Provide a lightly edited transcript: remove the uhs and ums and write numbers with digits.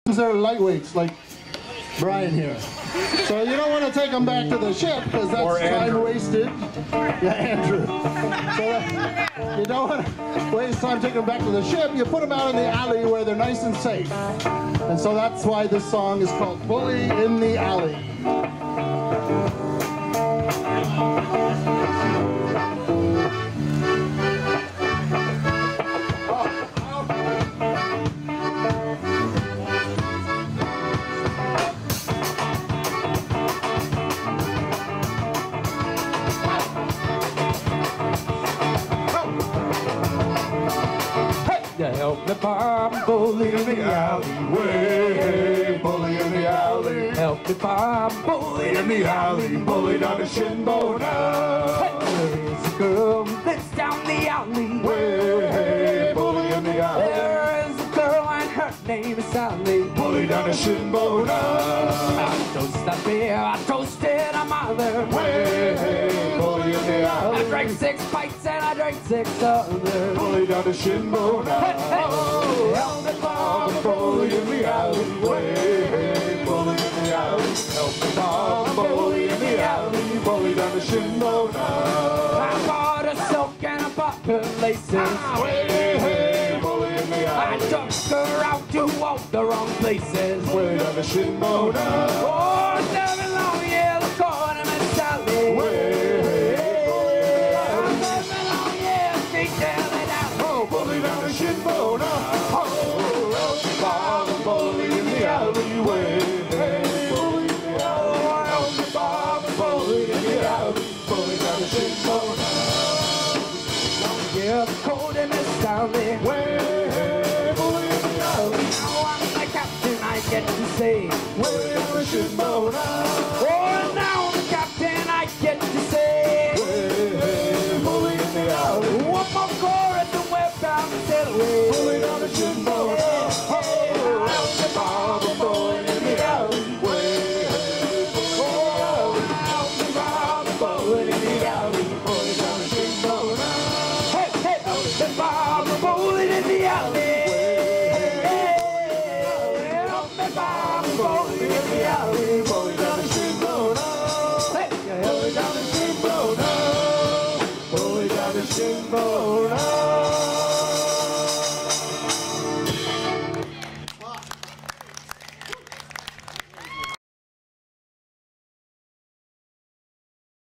They're lightweights like Brian here. So you don't want to take them back to the ship because that's time wasted. Yeah, Andrew. So you don't want to waste time taking them back to the ship. You put them out in the alley where they're nice and safe. And so that's why this song is called Bully in the Alley. Help me find bully in the alleyway, bully in the alley. Help me find bully in the alley, bully down the shin bone. There's a girl who lives down the alleyway, bully in the alley. There's a girl and her name is Sally, bully down the shin bone. I don't stop here, I toasted a mother, bully in the alley. I drank 6 pints and I drank 6 others, bully down the shin bone. Help me find a bully in the alleyway, bully in the alley. Help me find a bully in the alley, bully down the shin bone. I bought a silk and I bought her laces, bully in the alley. I took her out to all the wrong places, way down the shin bone. Oh, 7 long years of courting Miss Sally, bully down the shin bone. Help me find a bully in the alleyway, bully in the alley. Help me find a bully in the alley, bully down the shin bone. Yeah, cold in Miss Sally, bully in the alley. Now I'm the captain, I get to say, way down the shin bone. Oh, now I'm the captain, I get to say, bully in the alley. One more chorus and we're bound to sail away, bully down the shin bone. Help me find a bully in the alleyway, help me find a bully in the alley, bully down the shin bone. Hey, hey, help me find a bully in the alley, help me find a bully in the alley, bully down the shin bone. Hey, bully down the shin bone, bully down the shin bone.